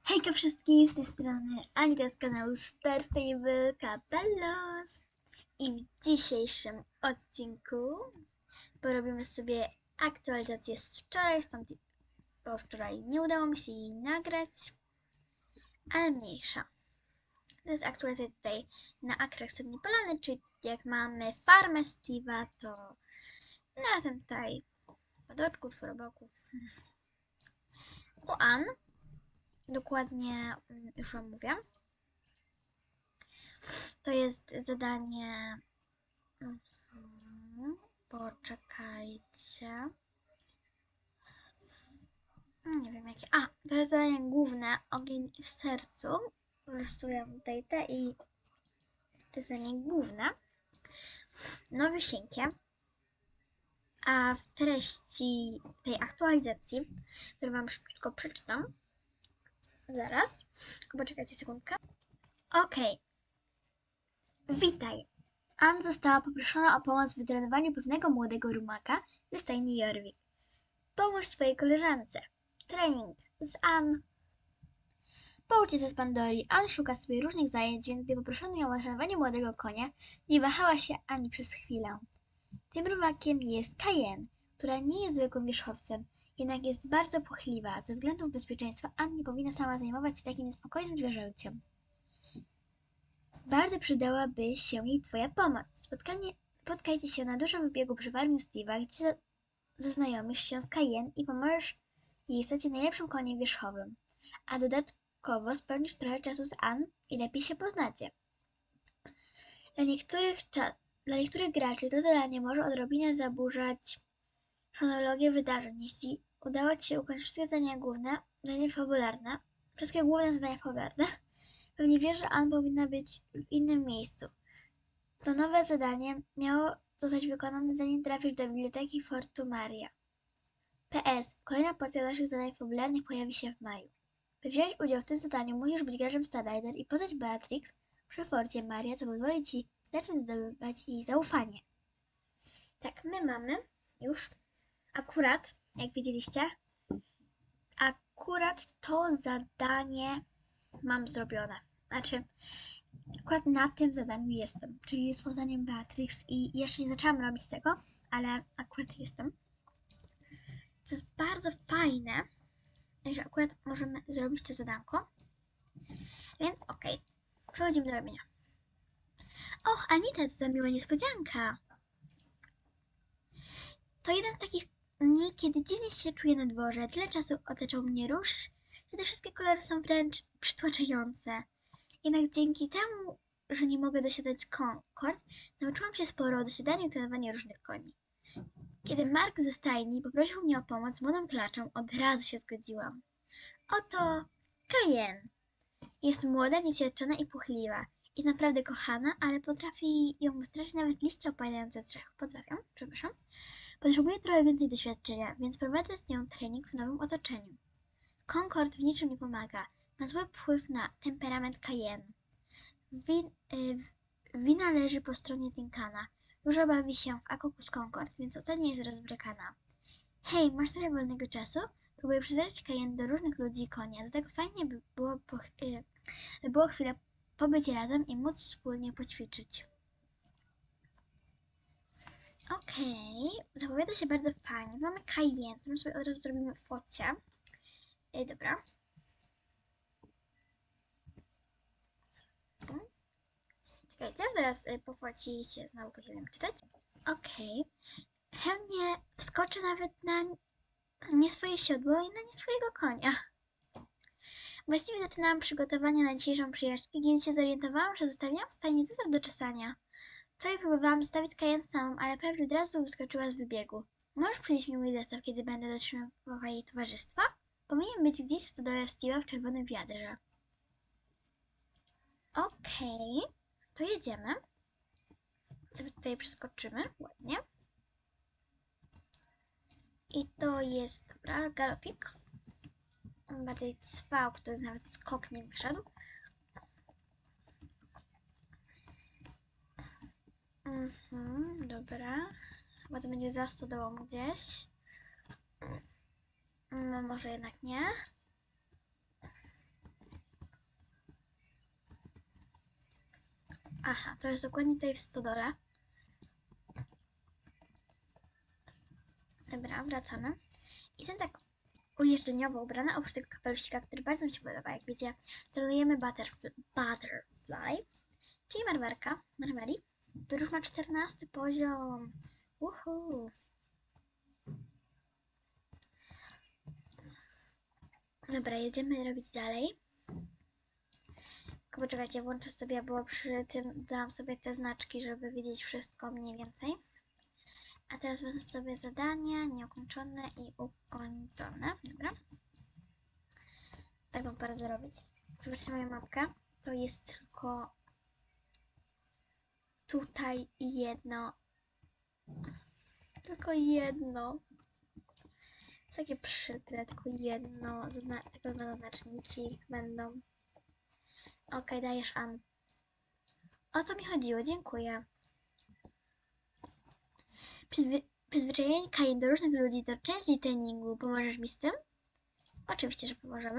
Hejka wszystkim, z tej strony Anita z kanału Star Stable Capellos. I w dzisiejszym odcinku porobimy sobie aktualizację z wczoraj, bo wczoraj nie udało mi się jej nagrać, ale mniejsza. To jest aktualizacja tutaj na akrach Polany, czyli jak mamy farmę Steve'a, to na tym tutaj padoczku, czworoboku. U Ann, dokładnie już wam mówię. To jest zadanie. Poczekajcie. Nie wiem jakie. To jest zadanie główne. Ogień w sercu. Rysuję tutaj te i to jest zadanie główne. Nowisieńkie. A w treści tej aktualizacji, którą wam szybko przeczytam. Zaraz. Poczekajcie sekundkę. Okej. Witaj. Ann została poproszona o pomoc w wytrenowaniu pewnego młodego rumaka ze stajni Jorvik. Pomóż swojej koleżance. Trening z Ann. Po uciece z Pandori, Ann szuka sobie różnych zajęć, więc gdy poproszono ją o trenowanie młodego konia, nie wahała się ani przez chwilę. Tym rumakiem jest Cayenne, która nie jest zwykłym wierzchowcem, jednak jest bardzo płochliwa. Ze względów bezpieczeństwa Ann nie powinna sama zajmować się takim niespokojnym zwierzęciem. Bardzo przydałaby się jej twoja pomoc. Spotkajcie się na dużym wybiegu przy farmie Steve'a, gdzie zaznajomisz się z Cayenne i pomożesz jej stać się najlepszym koniem wierzchowym. A dodatkowo spędzisz trochę czasu z Ann i lepiej się poznacie. Dla niektórych graczy to zadanie może odrobinę zaburzać chronologię wydarzeń. Jeśli udało ci się ukończyć wszystkie zadania główne zadania fabularne, pewnie wiesz, że Ann powinna być w innym miejscu. To nowe zadanie miało zostać wykonane, zanim trafisz do biblioteki Fortumaria. PS. Kolejna porcja naszych zadań fabularnych pojawi się w maju. By wziąć udział w tym zadaniu, musisz być graczem Starrider i poznać Beatrix przy Forcie Maria, co pozwoli ci zacząć zdobywać jej zaufanie. Tak, my mamy już akurat, jak widzieliście, to zadanie mam zrobione. Znaczy, akurat na tym zadaniu jestem, czyli z poznaniem Beatrix i jeszcze nie zaczęłam robić tego, ale akurat jestem. To jest bardzo fajne, że akurat możemy zrobić to zadanko. Więc okej, przechodzimy do robienia. Och, Anita, to za miła niespodzianka. To jeden z takich dni, kiedy dziwnie się czuję na dworze. Tyle czasu otaczał mnie róż, że te wszystkie kolory są wręcz przytłaczające. Jednak dzięki temu, że nie mogę dosiadać Concord, nauczyłam się sporo o dosiadaniu i trenowaniu różnych koni. Kiedy Mark ze stajni poprosił mnie o pomoc z młodą klaczą, od razu się zgodziłam. Oto Cayenne. Jest młoda, nieświadczona i płochliwa. Jest naprawdę kochana, ale potrafi ją wystraszyć nawet liście opadające z drzew. Potrzebuję trochę więcej doświadczenia, więc prowadzę z nią trening w nowym otoczeniu. Concord w niczym nie pomaga. Ma zły wpływ na temperament Cayenne. Wina leży po stronie Tinkana. Dużo bawi się w Akoku z Concord, więc ostatnio jest rozbrykana. Hej, masz trochę wolnego czasu? Próbuję przydarzyć Cayenne do różnych ludzi i konia. Dlatego fajnie by było chwilę pobyć razem i móc wspólnie poćwiczyć. Okej, zapowiada się bardzo fajnie. Mamy Cayenne, którą sobie od razu zrobimy focie. Dobra. Czekajcie, zaraz po focie się znowu pochylę czytać. Okej. Chętnie wskoczę nawet na nie swoje siodło i na nie swojego konia. Właściwie zaczynałam przygotowania na dzisiejszą przyjażdżkę, kiedy się zorientowałam, że zostawiłam w stajni zestaw do czesania. Wczoraj próbowałam zostawić Cayenne samą, ale prawie od razu wyskoczyła z wybiegu. Możesz przynieść mi mój zestaw, kiedy będę dotrzymywała jej towarzystwa? Powinien być gdzieś w stodole Steve'a w czerwonym wiadrze. Okej, to jedziemy. Sobie tutaj przeskoczymy ładnie. I to jest, dobra, galopik. Bardziej cwał, który nawet skok nie wyszedł. Dobra. Chyba to będzie za stodołą gdzieś. No może jednak nie. Aha, to jest dokładnie tutaj w stodole. Dobra, wracamy. I ten tak ujeżdżeniowo ubrana, oprócz tego kapelusika, który bardzo mi się podoba. Jak widzicie, trenujemy Butterfly, czyli Marmari, który już ma 14 poziom. Uhu. Dobra, jedziemy robić dalej. Tylko poczekajcie, włączę sobie, bo przy tym dałam sobie te znaczki, żeby widzieć wszystko mniej więcej. A teraz wezmę sobie zadania nieukończone i ukończone. Dobra. Tak mam parę zrobić. Zobaczcie moją mapkę. To jest tylko tutaj jedno. Tylko jedno. Takie przykre, tylko jedno. Tylko dwa znaczniki będą. Okej, dajesz An. O to mi chodziło, dziękuję. Przyzwyczajenie Kain do różnych ludzi to część jej treningu. Pomożesz mi z tym? Oczywiście, że pomożemy.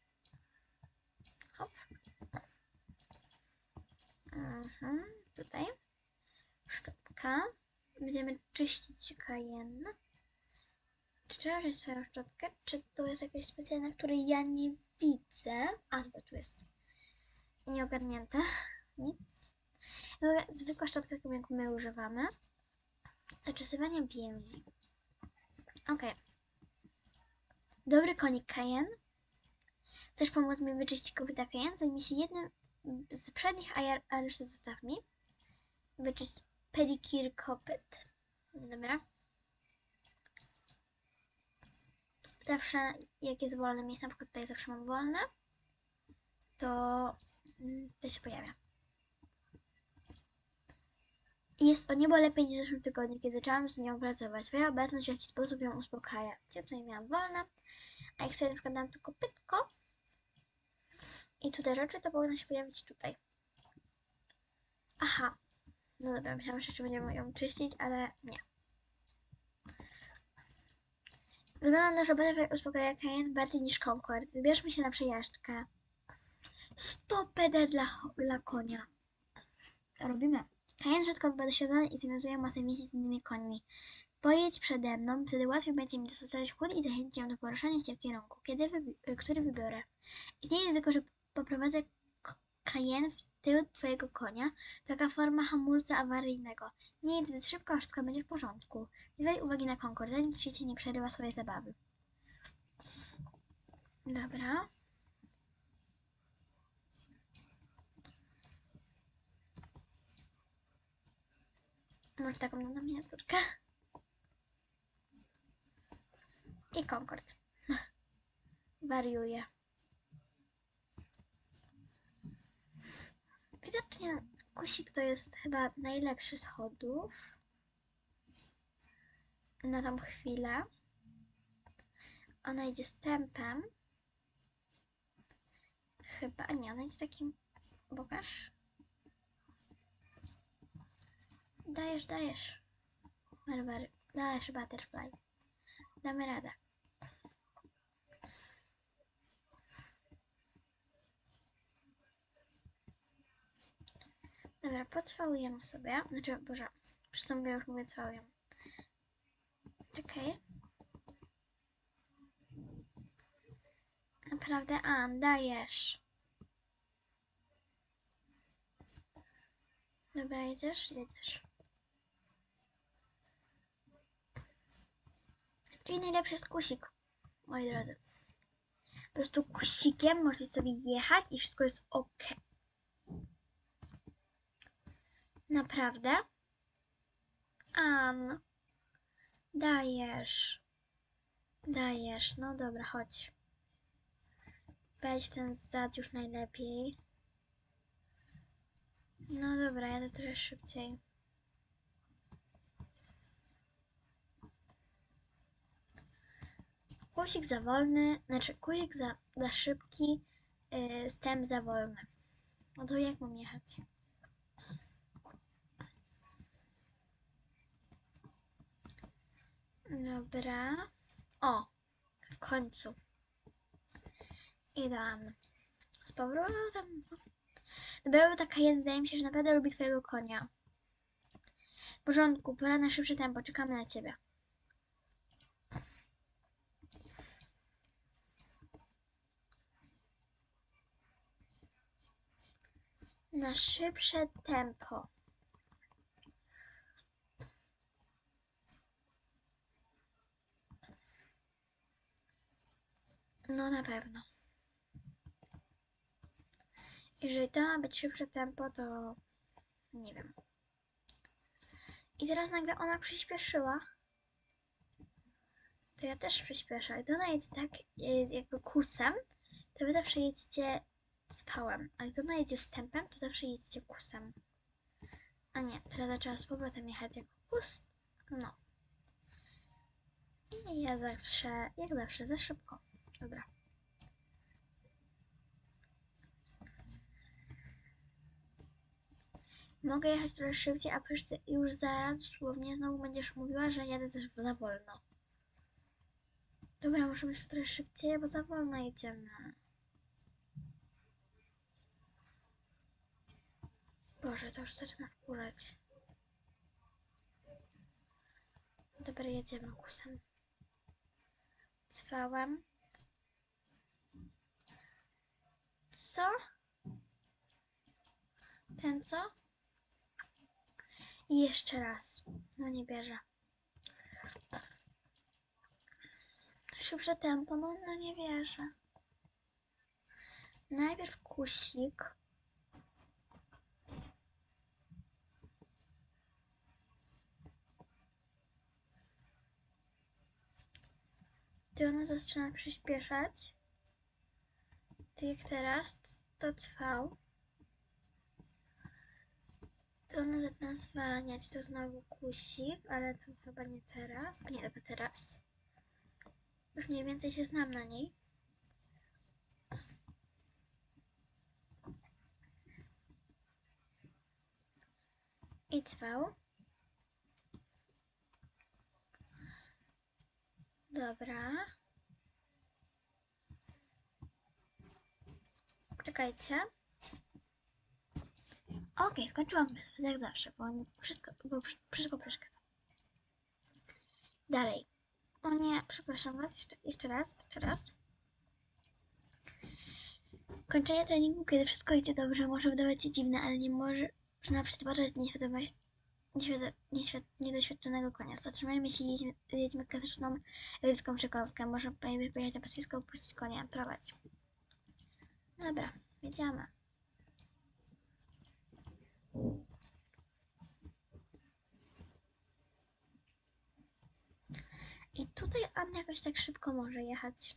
Hop. Tutaj. Szczotka. Będziemy czyścić Cayenne. Czy trzeba wziąć swoją szczotkę? Czy to jest jakaś specjalna, której ja nie widzę? A, dobra, tu jest nieogarnięte. Nic. Zwykła szczotka, taką jak my używamy. Zaczesywanie więzi. Ok. Dobry konik Cayenne. Chcesz pomóc mi wyczyścić kopyta Cayenne? Zajmij się jednym z przednich, a resztę zostaw mi. Wyczyść pedicure kopyt. Dobra. Zawsze, jak jest wolne miejsce, na przykład tutaj zawsze mam wolne, to się pojawia. I jest o niebo lepiej niż w zeszłym tygodniu, kiedy zaczęłam z nią pracować. Twoja obecność w jakiś sposób ją uspokaja. Ja tutaj miałam wolne, a jak sobie na przykład dam tu kopytko i tutaj rzeczy, to powinno się pojawić tutaj. Aha. No dobra, myślałam, że jeszcze będziemy ją czyścić, ale nie. Wygląda na to, że Butterfly uspokaja Cayenne bardziej niż Concord. Wybierzmy się na przejażdżkę. 100 PD dla konia. Robimy. Cayenne rzadko bywa doświadczony i związuje masę misji z innymi końmi. Pojedź przede mną, wtedy łatwiej będzie mi dostosować chód i zachęcić ją do poruszania się w kierunku, który wybiorę. Istnieje ryzyko, że poprowadzę Cayenne w tył twojego konia, taka forma hamulca awaryjnego. Nie jedź zbyt szybko, a wszystko będzie w porządku. Nie daj uwagi na Concord, zanim w świecie nie przerywa swojej zabawy. Dobra. Może taką na miniaturkę. I Concord. Wariuje. Widocznie kusik to jest chyba najlepszy z chodów. Na tą chwilę. Ona idzie z tempem. Chyba, nie, ona idzie takim... Pokaż. Dajesz. Dajesz, Butterfly. Damy radę. Dobra, pocwałujemy sobie. Znaczy, Boże, przez tą grę już mówię cwałujemy. Czekaj. Naprawdę, Ann, dajesz. Dobra, jedziesz? Czyli najlepszy jest kusik, moi drodzy. Po prostu kusikiem możecie sobie jechać i wszystko jest ok. Naprawdę? Ann, dajesz. No dobra, chodź. Weź ten zad już najlepiej. No dobra, jadę trochę szybciej. Kusik za wolny, znaczy kusik za szybki, stem za wolny. No to jak mam jechać? Dobra. O, w końcu. Idealnie. Z powrotem. Dobra, taka jeden, wydaje mi się, że naprawdę lubi twojego konia. W porządku, pora na szybsze tempo, czekamy na ciebie. Na szybsze tempo. No na pewno. Jeżeli to ma być szybsze tempo, to nie wiem. I teraz nagle ona przyspieszyła. To ja też przyspieszę. Gdy ona jedzie tak jakby kusem, to wy zawsze jedziecie z pałem. A gdy ona jedzie z tempem, to zawsze jedziecie kusem. A nie, teraz zaczęła z powrotem jechać jako kus. No. I ja zawsze, jak zawsze, za szybko. Dobra. Mogę jechać trochę szybciej, a przecież już zaraz dosłownie znowu będziesz mówiła, że jadę za wolno. Dobra, muszę być trochę szybciej, bo za wolno jedziemy. Boże, to już zaczyna wkurzać. Dobra, jedziemy kusem. Cwałem. Co? Ten co? I jeszcze raz. No nie bierze. Szybsze tempo, no nie wierzę. Najpierw kusik. Gdy ona zaczyna przyspieszać, tak jak teraz, to trwał. To ona zaczyna zwalniać, to znowu kusik, ale to chyba nie teraz. A nie, chyba teraz. Już mniej więcej się znam na niej. I trwał. Dobra. Czekajcie. Okej, skończyłam bez jak zawsze, bo wszystko przeszkadza. Dalej. O nie, przepraszam was, jeszcze raz. Kończenie treningu, kiedy wszystko idzie dobrze, może wydawać się dziwne, ale nie może przytwarzać niedoświadczonego konia. Zatrzymajmy się i jedźmy klasyczną ryską przekąskę. Może pojechać na pastwisko, opuścić konia, prowadź. Dobra, jedziemy. I tutaj Anna jakoś tak szybko może jechać.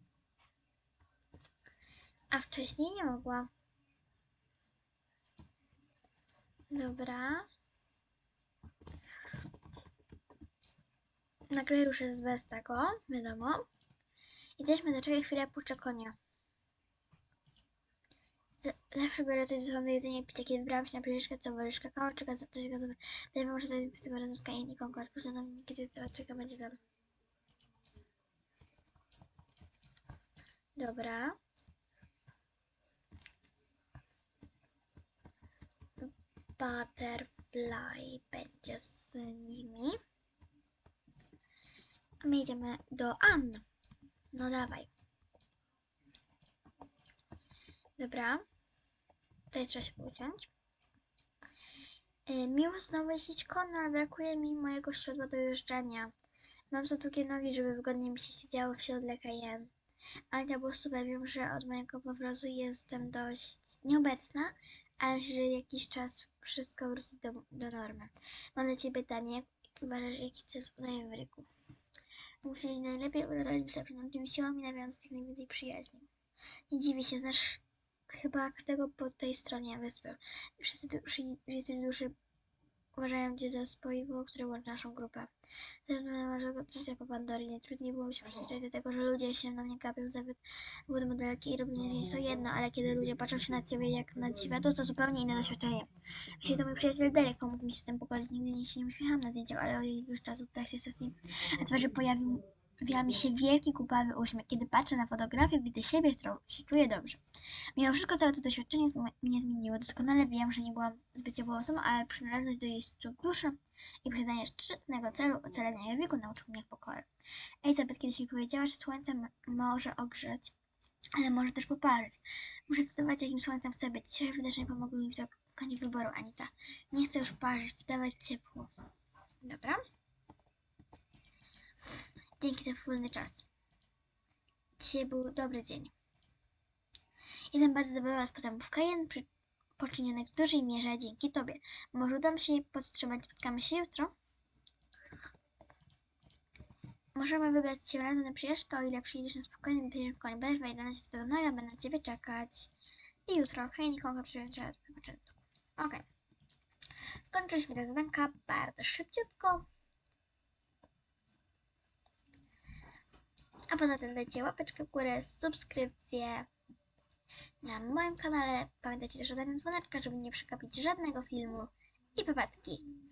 A wcześniej nie mogła. Dobra. Nagle ruszę bez tego, wiadomo. Jesteśmy, zaczekaj chwilę, puszczę konia. Zawsze biorę coś ze sobą do jedzenia i picia, kiedy wybrałam się na przyjrzkę, co wolisz, kakao czy coś gazowe. Wydaje mi się, że to jest tego razem z Kajen i Konkord. Proszę na mnie, kiedy czeka będzie tam. Dobra. Butterfly będzie z nimi. A my idziemy do Ann. No dawaj. Dobra. Tutaj trzeba się uciąć. Miło znowu jeździć konno, ale brakuje mi mojego siodła do jeżdżenia. Mam za długie nogi, żeby wygodnie mi się siedziało w siodle Cayenne. Ale to było super. Wiem, że od mojego powrotu jestem dość nieobecna, ale myślę, że jakiś czas wszystko wróci do normy. Mam dla ciebie pytanie. Jak uważasz, jaki cel udaje w ryku? Muszę się najlepiej uratować przynajmniej siłą i nawiązać jak najwięcej przyjaźni. Nie dziwię się, znasz chyba każdego po tej stronie wyspy. Wszyscy duszy uważają cię za spoiwo, które łączy naszą grupę. Ze względu na mojego życia po Pandorii nie trudniej było mi się przyzwyczaić do tego, że ludzie się na mnie gapią za wywód modelki i robienie zdjęć to jedno, ale kiedy ludzie patrzą się na ciebie jak na dziwadło, to zupełnie inne doświadczenie. Właściwie to mój przyjaciel Derek pomógł mi się z tym pogodzić. Nigdy się nie uśmiecham na zdjęciach, ale od jakiegoś czasu tutaj się sesji na twarzy pojawił wija mi się wielki kupawy uśmiech. Kiedy patrzę na fotografię, widzę siebie, z którą się czuję dobrze. Mimo wszystko całe to doświadczenie mnie zmieniło. Doskonale wiem, że nie byłam zbyt ciepłą osobą, ale przynależność do jej dusza i posiadanie szczytnego celu ocalenia jej wieku nauczył mnie pokory. Elizabeth kiedyś mi powiedziała, że słońce może ogrzeć, ale może też poparzyć. Muszę zdecydować, jakim słońcem chcę być. Dzisiaj wydarzenia pomogły mi w dokonaniu wyboru, Anita. Nie chcę już parzyć, chcę dawać ciepło. Dobra. Dzięki za wspólny czas. Dzisiaj był dobry dzień. Jestem bardzo zadowolona z postępów Cayenne poczynionych w dużej mierze dzięki Tobie. Może uda mi się jej podtrzymać. Spotkamy się jutro? Możemy wybrać się razem na przyjażdżkę, o ile przyjedziesz na spokojnym konie. Będziesz wejdę się do tego, no ja będę na Ciebie czekać. I jutro. Hej, nikogo przyjeżdża do wypoczynku. Okej. Skończyliśmy te zadanka bardzo szybciutko. A poza tym dajcie łapeczkę w górę, subskrypcję na moim kanale. Pamiętajcie też o danym dzwoneczka, żeby nie przegapić żadnego filmu. I papatki.